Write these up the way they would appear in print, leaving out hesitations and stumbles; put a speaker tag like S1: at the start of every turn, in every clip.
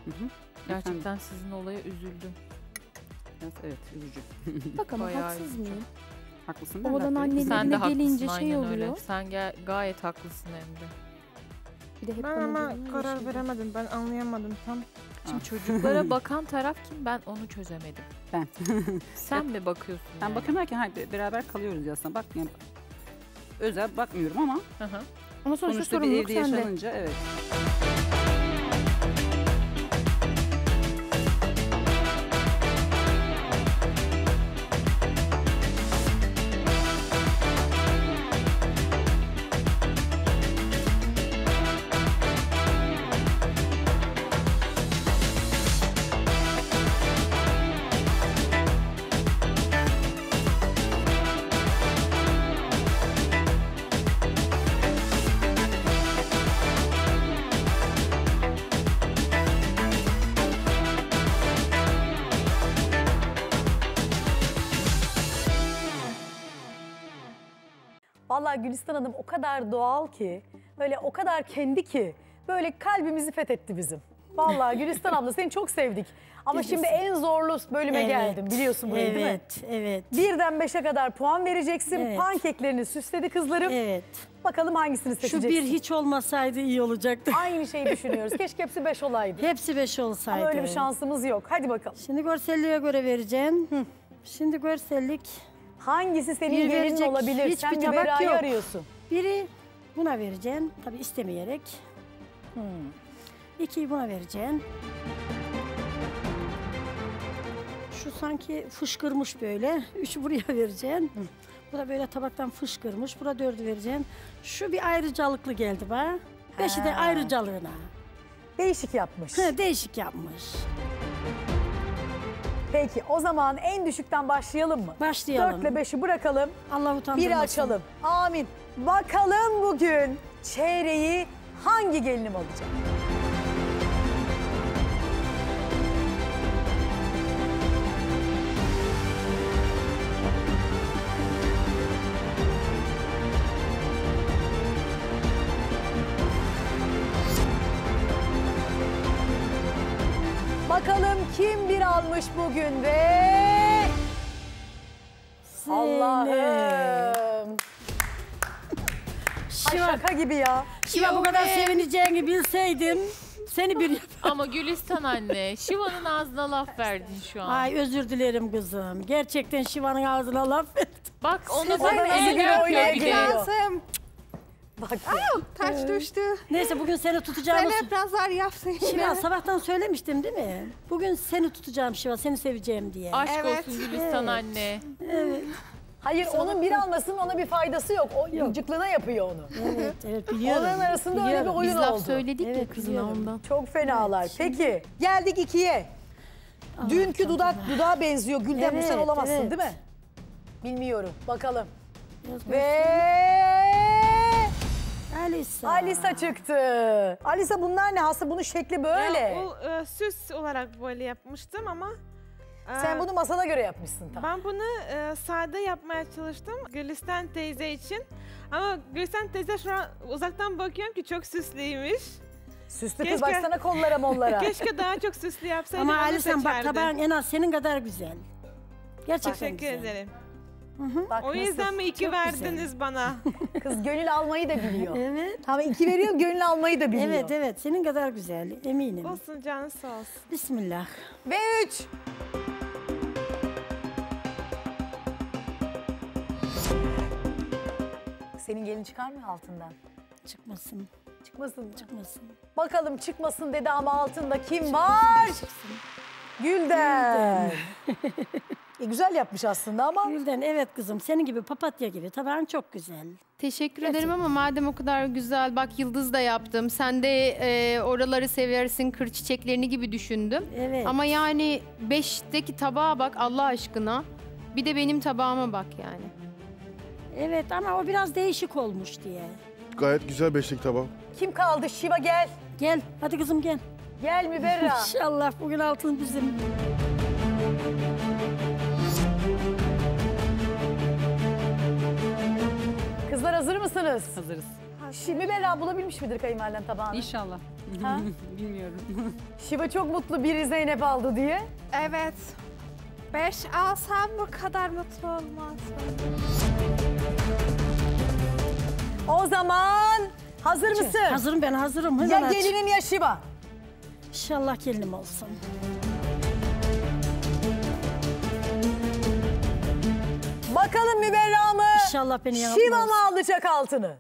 S1: Gerçekten sizin olaya üzüldüm.
S2: Evet, üzücü.
S3: Bak ama
S1: Bayağı
S3: haksız mıyım?
S2: Haklısın.
S3: Oğlan
S1: Sen de
S3: annelerine
S1: haklısın,
S3: gelince
S1: aynen
S3: şey
S1: öyle.
S3: oluyor.
S1: Sen gayet haklısın hem de.
S3: Bir de hep
S4: Ben
S3: bana
S4: ama
S3: diyorlar
S4: karar
S3: işte.
S4: veremedim. Ben anlayamadım tam.
S1: Şimdi çocuklara bakan taraf kim? Ben onu çözemedim.
S2: Ben.
S1: Sen mi bakıyorsun
S2: Ben
S1: yani?
S2: bakıyorum derken beraber kalıyoruz aslında. Bak yani özel bakmıyorum ama
S1: Hı hı.
S3: Ama sonuçta
S2: sonuçta bir
S3: sorumluluk
S2: evde
S3: sende.
S2: yaşanınca evet.
S5: Vallahi Gülistan Hanım o kadar doğal ki, böyle o kadar kendi ki, böyle kalbimizi fethetti bizim. Vallahi Gülistan abla seni çok sevdik. Ama şimdi en zorlu bölüme geldim biliyorsun burayı değil mi?
S6: Evet.
S5: Birden 5'e kadar puan vereceksin.
S6: Evet.
S5: Pankeklerini süsledi kızlarım.
S6: Evet.
S5: Bakalım hangisini
S6: Şu
S5: seçeceksin?
S6: bir hiç olmasaydı iyi olacaktı.
S5: Aynı şeyi düşünüyoruz. Keşke hepsi 5 olaydı.
S6: Hepsi 5 olsaydı.
S5: Ama öyle bir şansımız yok. Hadi bakalım.
S6: Şimdi görselliğe göre vereceğim. Şimdi görsellik
S5: Hangisi senin
S6: Bir
S5: gelinin
S6: verecek
S5: olabilir?
S6: hiçbir
S5: Sen
S6: tabak
S5: Müberra'yı
S6: yok.
S5: arıyorsun.
S6: biri buna vereceğim. Tabii istemeyerek. 2'yi buna vereceğim. Şu sanki fışkırmış böyle. 3'ü buraya vereceğim. Bu da böyle tabaktan fışkırmış. Buna 4'ü vereceğim. Şu bir ayrıcalıklı geldi bana. 5'i de ayrıcalığına.
S5: Değişik yapmış.
S6: Değişik yapmış.
S5: Peki o zaman en düşükten başlayalım mı?
S6: Başlayalım.
S5: 4 ile 5'i bırakalım.
S6: Allah utandırmasın.
S5: Biri açalım. Amin. Bakalım bugün çeyreği hangi gelinim alacak? Bakalım kim bir almış bugün ve... Allah'ım. Ay
S6: Şiva,
S5: şaka gibi ya.
S6: Şiva bu kadar sevineceğini bilseydim seni bir...
S1: Ama Gülistan anne, Şiva'nın ağzına laf verdin şu an.
S6: Ay özür dilerim kızım. Gerçekten Şiva'nın ağzına laf ettim.
S1: Bak ona
S5: Oradan
S1: bak
S5: eli
S1: el
S5: güne
S1: yapıyor
S5: oynaya
S1: bir de.
S5: geliyor.
S4: Bak.
S5: Bak.
S4: Taş düştü.
S6: Neyse bugün seni tutacağımı...
S4: Sen hep nazar yapsın.
S6: Şiva sabahtan söylemiştim değil mi? Bugün seni tutacağım Şiva, seni seveceğim diye.
S1: Aşk
S4: Evet.
S1: olsun Gülistan anne.
S6: Evet,
S5: Hayır onun bir almasının ona bir faydası yok. O gıcıklığına yapıyor onu.
S6: evet biliyorum.
S5: Onların arasında öyle bir
S6: Biliyorum.
S5: oyun
S3: Biz laf
S5: oldu.
S3: söyledik ya
S6: Evet,
S3: kızına
S6: biliyorum.
S3: ondan.
S5: Çok fenalar. Peki geldik 2'ye. Dünkü dudağa benziyor. Gülden bu sen
S6: Evet,
S5: olamazsın
S6: evet.
S5: değil mi? Bilmiyorum. Bakalım.
S6: Biraz
S5: Ve
S6: Alisa.
S5: Alisa çıktı. Alisa bunlar ne? Aslında bunun şekli böyle.
S4: Ya, o süs olarak böyle yapmıştım ama...
S5: Sen bunu masana göre yapmışsın tam.
S4: Ben bunu sade yapmaya çalıştım Gülistan teyze için. Ama Gülistan teyze şu an uzaktan bakıyorum ki çok süslüymüş.
S5: Süslü kız
S4: Keşke-
S5: baksana kollara mollara.
S4: Keşke daha çok süslü yapsaydım.
S6: Ama
S4: onu
S6: Alisa bak
S4: seçerdim.
S6: tabağın en az senin kadar güzel. Gerçekten
S4: Teşekkür
S6: güzel.
S4: ederim.
S5: Bak
S4: O
S5: nasıl?
S4: yüzden mi iki
S6: Çok
S4: verdiniz bana?
S5: Kız gönül almayı da biliyor.
S6: Evet.
S5: Tamam 2 veriyor gönül almayı da biliyor.
S6: Evet evet senin kadar güzel eminim.
S4: Olsun canı sağ olsun.
S6: Bismillah.
S5: Ve 3. Senin gelin çıkar mı altından?
S6: Çıkmasın.
S5: Çıkmasın mı?
S6: Çıkmasın.
S5: Bakalım çıkmasın dedi ama altında kim var? Gülden. Güzel yapmış aslında ama.
S6: Gülden evet kızım senin gibi papatya gibi tabağın çok güzel.
S3: Teşekkür ederim ama madem o kadar güzel, bak yıldız da yaptım. Sen de oraları seversin, kır çiçeklerini gibi düşündüm.
S6: Evet.
S3: Ama yani 5'teki tabağa bak Allah aşkına. Bir de benim tabağıma bak yani.
S6: Evet ama o biraz değişik olmuş diye.
S7: Gayet güzel beşlik tabak.
S5: Kim kaldı? Şiva gel.
S6: Gel hadi kızım gel.
S5: Gel Müberra.
S6: İnşallah bugün altın bizim.
S5: Kızlar hazır mısınız?
S2: Hazırız.
S5: Şimdi Bella bulabilmiş midir kayınvaliden tabağını?
S2: İnşallah.
S5: Ha?
S2: Bilmiyorum.
S5: Şiva çok mutlu biri Zeynep aldı diye.
S8: Evet. 5 alsam bu kadar mutlu olmazdım.
S5: O zaman hazır mısın?
S6: Hazırım ben hazırım.
S5: Ya
S6: Hemen aç.
S5: gelinim ya Şiva.
S6: İnşallah gelinim olsun.
S5: Bakalım Müberra mı?
S6: İnşallah beni
S5: Şiva
S6: yanıltmaz.
S5: mı alacak altını?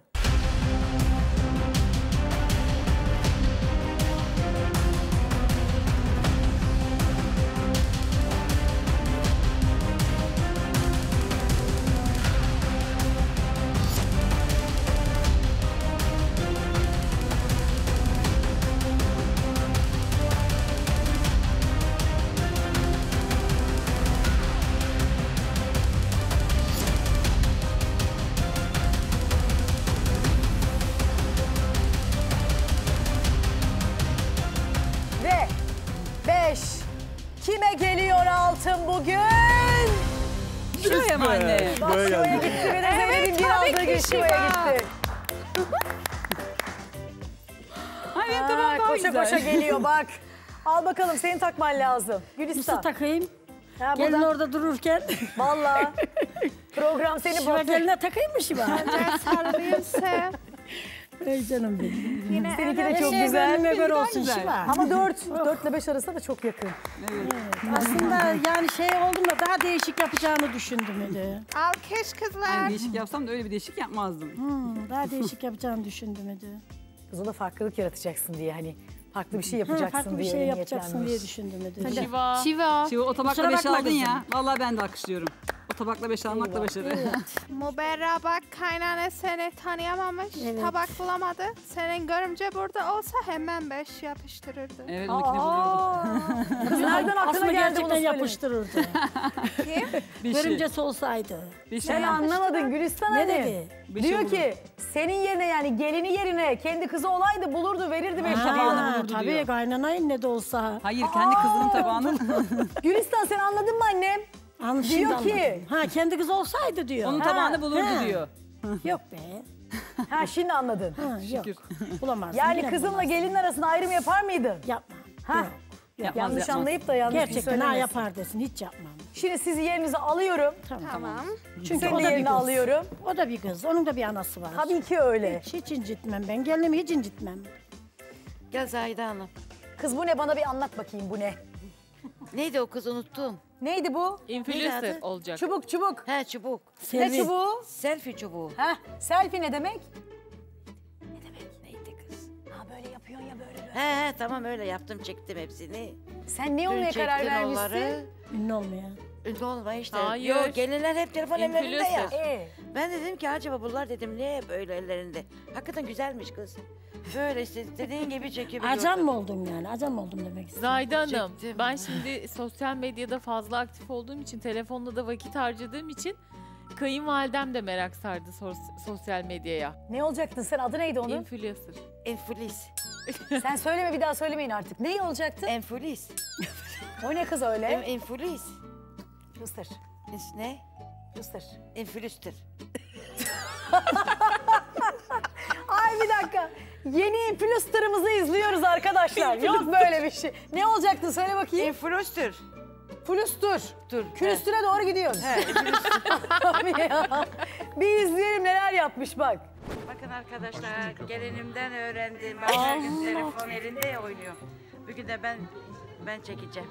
S5: Ve 5. Kime geliyor altın bugün?
S2: Şuraya mı anne?
S5: Bak Şiva'ya gitti ve de Zeynep'in bir aldığı gün Şiva'ya gitti.
S2: Ay benim tabağım daha
S5: Koşa
S2: güzel.
S5: koşa geliyor bak. Al bakalım senin takman lazım. Gülistan.
S6: Nasıl takayım?
S5: Ha,
S6: Gelin
S5: buradan-
S6: orada dururken.
S5: Vallahi program seni
S6: Şiva
S5: batır.
S6: geline takayım mı Şiva?
S8: Sarılayım sen.
S6: Ey canım benim.
S8: Yine
S5: Seninki de
S8: evet.
S5: çok
S6: Şey
S5: güzel.
S6: gönlüme göre olsun
S2: güzel.
S6: Şiva.
S5: Ama 4 ile 5 arasında da çok yakın.
S6: Aslında yani şey oldum da daha değişik yapacağını düşündüm öyle.
S8: Alkış kızlar.
S2: Yani değişik yapsam da öyle bir değişik yapmazdım.
S6: Daha değişik yapacağını düşündüm öyle.
S5: Kız ona farklılık yaratacaksın diye hani farklı bir şey yapacaksın
S6: Farklı bir
S5: diye
S6: şey
S5: öyle
S6: yapacaksın diye
S5: niyetlenmiş.
S6: düşündüm öyle.
S1: Şiva.
S3: Şiva.
S2: Şimdi o tabakla
S6: Kusura
S2: 5
S6: bakma
S2: aldın ya.
S6: kızım.
S2: Vallahi ben de alkışlıyorum. O tabakla 5 almak da başarı.
S8: Müberra bak kaynana seni tanıyamamış.
S6: Evet.
S8: Tabak bulamadı. Senin görümce burada olsa hemen 5 yapıştırırdı.
S2: Evet onunkini buluyordu.
S5: Kız nereden aklına
S6: Aslında
S5: geldi bunu
S6: gerçekten
S5: söylemek?
S6: yapıştırırdı.
S2: Bir şey.
S6: Görümcesi olsaydı.
S2: Bir şey.
S5: Sen anlamadın Gülistan
S6: Ne
S5: Hanım.
S6: dedi?
S2: Bir şey
S5: Diyor
S2: olur.
S5: ki senin yerine yani gelini yerine kendi kızı olaydı bulurdu verirdi 5
S2: tabağını
S5: tabağını.
S2: bulurdu
S6: Tabii
S2: diyor.
S6: kaynanayın ne de olsa.
S2: Hayır kendi kızının tabağını.
S5: Gülistan sen anladın mı annem?
S6: Anladım,
S5: Diyor
S6: şimdi
S5: ki-
S6: anladım. Ha kendi kız olsaydı diyor.
S2: Onun
S6: Ha,
S2: tabağını bulurdu
S6: ha.
S2: diyor.
S6: Yok be.
S5: Ha şimdi anladın.
S6: Ha, yok. Bulamazsın.
S5: Yani
S6: yine
S5: kızınla
S6: bulamazsın.
S5: gelinin arasında ayrım yapar mıydın?
S6: Yapma.
S5: Ha?
S6: Yok.
S2: Yapmaz,
S5: Yanlış
S2: yapmaz.
S5: anlayıp da yanlış bir şey
S6: Gerçekten ha
S5: söylemesin.
S6: yapar desin. Hiç yapmam.
S5: Şimdi sizi yerinize alıyorum.
S8: Tamam.
S6: Çünkü
S5: Seni
S6: o
S5: de
S6: da bir
S5: yerine
S6: kız.
S5: alıyorum.
S6: O da bir kız. Onun da bir anası var.
S5: Tabii ki öyle.
S6: Hiç incitmem ben. Gelinimi hiç incitmem.
S9: Gel Zahide Hanım.
S5: Kız bu ne bana bir anlat bakayım bu ne?
S9: Neydi o kız unuttum.
S5: Neydi bu?
S1: Influencer
S9: Neydi adı?
S1: olacak.
S5: Çubuk çubuk.
S9: He çubuk.
S5: Ne
S6: Selvi.
S5: çubuğu?
S9: Selfie çubuğu.
S5: Heh, selfie ne demek?
S9: Neydi kız?
S5: Ha böyle yapıyorsun ya böyle.
S9: He tamam öyle yaptım çektim hepsini.
S5: Sen ne
S9: Dün
S5: olmaya karar
S9: çektim
S5: vermişsin?
S9: onları.
S6: Ünlü olmaya.
S9: Ünlü olma işte.
S1: Hayır.
S9: Yok gelinler hep telefon ellerinde ya.
S1: Influencer.
S9: Ben dedim ki acaba bunlar dedim niye böyle ellerinde? Hakikaten güzelmiş kız. Böyle işte dediğin gibi çekebiliyorsun.
S6: Acan mı oldun yani? Acan mı oldum demek istedim.
S1: Zahide Hanım,
S9: Çektim.
S1: ben şimdi sosyal medyada fazla aktif olduğum için, telefonda da vakit harcadığım için kayınvalidem de merak sardı sosyal medyaya.
S5: Ne olacaktın sen? Adı neydi onun?
S1: Influencer.
S9: Enfulis.
S5: Sen söyleme bir daha söylemeyin artık. Ne olacaktı?
S9: Enfulis.
S5: O ne kız öyle?
S9: Enfulis.
S5: Fıstır.
S9: Ne?
S5: Fıstır.
S9: Enfülüstür.
S5: Ay bir dakika. Yeni influencer'ımızı izliyoruz arkadaşlar. Yok böyle bir şey. Ne olacaktı söyle bakayım.
S9: Enfülüstür.
S5: Flustur.
S9: Dur.
S5: Külüstüre doğru gidiyoruz.
S9: He.
S5: Abi ya. Bir izleyelim neler yapmış bak.
S9: Bakın arkadaşlar gelinimden öğrendim. Bak her gün telefon elinde ya oynuyor. Bugün de ben çekeceğim.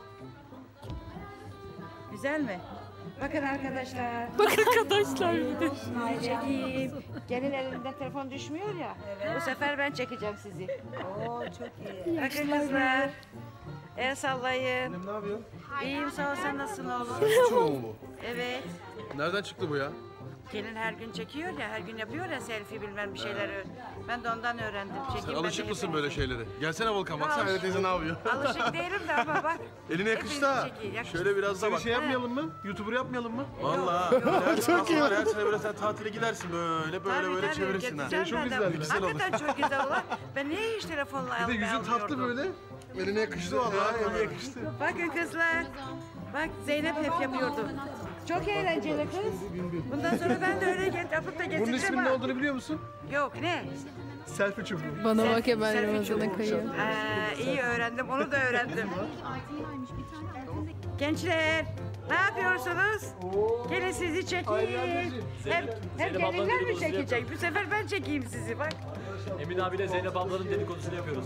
S9: Güzel mi? Bakın arkadaşlar.
S1: Bak arkadaşlar bir de.
S9: Sizi çekeyim. Gelin elinden telefon düşmüyor ya. Bu sefer ben çekeceğim sizi.
S5: Oo çok iyi.
S9: Bakın kızlar. El sallayın.
S7: Ne yapıyorsun?
S9: İyiyim sağ ol sen nasılsın oğlum?
S7: Çubuğu mu bu?
S9: Evet.
S7: Nereden çıktı bu ya?
S9: Gelin her gün çekiyor ya, her gün yapıyor ya selfie bilmem bir şeyler. Ben de ondan öğrendim.
S7: Sen
S9: Çekeyim ben
S7: alışık
S9: de
S7: mısın
S9: hepinizi.
S7: böyle şeylere? Gelsene Volkan baksana Hayri teyze ne yapıyor?
S9: Alışık değilim de ama bak.
S7: Eline yakıştı ha.
S9: Hepinizi çekeyim, yakıştı.
S7: Şöyle biraz da bak. şey yapmayalım mı? YouTuber yapmayalım mı? Vallahi. Çok iyi. Her sene böyle sen tatile gidersin böyle
S9: Tabii,
S7: çevirirsin ha.
S9: getireceğim ben de.
S7: Güzel olur.
S9: Hakikaten çok güzel olur. Ben niye hiç telefonla
S7: Bir de yüzün tatlı böyle. Eline yakıştı vallahi. Eline yakıştı.
S9: Bakın kızlar. Bak Zeynep hep yapıyordu. Çok eğlenceli kız. Bundan sonra ben de öyle yapıp da getireceğim.
S7: Bunun isminin ne
S9: ha.
S7: olduğunu biliyor musun?
S9: Yok ne?
S7: Selfie çubuğu.
S3: Bana bak ya ben
S9: Selfie
S3: Ramazan'a
S9: çubuğu.
S3: kayıyorum.
S9: İyi öğrendim, onu da öğrendim. Gençler, ne yapıyorsunuz? Gelin sizi çekeyim. Hep gelinler mi çekecek? Bu sefer ben çekeyim sizi bak.
S10: Emin abiyle Zeynep ablanın dedikodusunu yapıyoruz.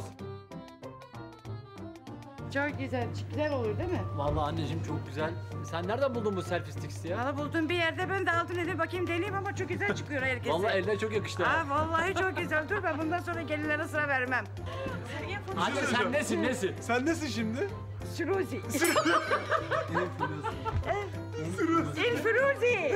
S9: Çok güzel, güzel olur değil mi?
S10: Vallahi anneciğim çok güzel. Sen nereden buldun bu selfie sticks'i ya?
S9: Valla buldum bir yerde, ben de aldım dedim bakayım deneyeyim ama çok güzel çıkıyor herkese.
S10: Vallahi eline çok yakıştı.
S9: Ha vallahi çok güzel. Dur ben bundan sonra gelinlere sıra vermem.
S10: Anne sen nesin?
S7: Sen nesin şimdi?
S9: Suruzi. Il Firuzi.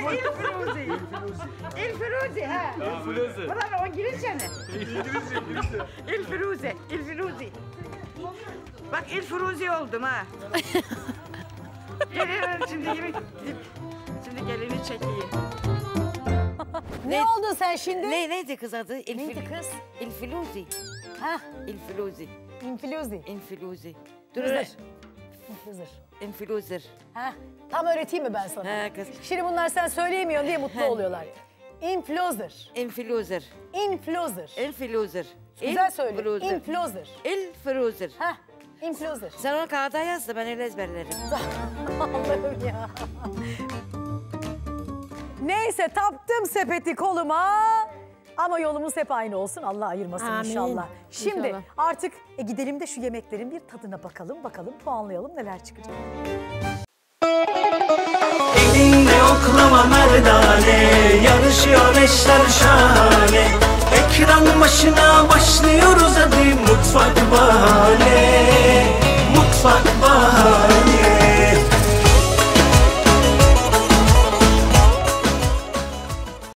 S9: Il Firuzi ha. Ulan o İngilizce mi? İngilizce. Il Firuzi. Bak Il Firuzi oldum ha. Geliyorum şimdi Şimdi gelini çekeyim.
S5: Ne oldun sen şimdi?
S9: Neydi kız adı?
S5: Neydi kız?
S9: Il Firuzi.
S5: Ha?
S9: Il Firuzi.
S5: İnfluzi.
S9: Infiluzi.
S5: Influzer.
S9: Infiluzer.
S5: Ha? Tam öğreteyim mi ben sana?
S9: Ha kız.
S5: Şimdi bunlar sen söyleyemiyorsun diye mutlu oluyorlar. Influzer.
S9: Infiluzer.
S5: Influzer.
S9: Infiluzer.
S5: Güzel söyle. Influzer.
S9: Infiluzer.
S5: Ha? Influzer.
S9: Sen onu kağıda yaz da ben öyle ezberlerim.
S5: Allah'ım ya. Neyse taktım sepeti koluma. Ama yolumuz hep aynı olsun. Allah ayırmasın
S6: Amin.
S5: inşallah. Şimdi
S3: İnşallah.
S5: artık gidelim de şu yemeklerin bir tadına bakalım. Puanlayalım neler çıkacak.
S11: Elinde oklama merdane, yarışıyor eşler şahane. Ekran başına başlıyoruz hadi mutfak bahane.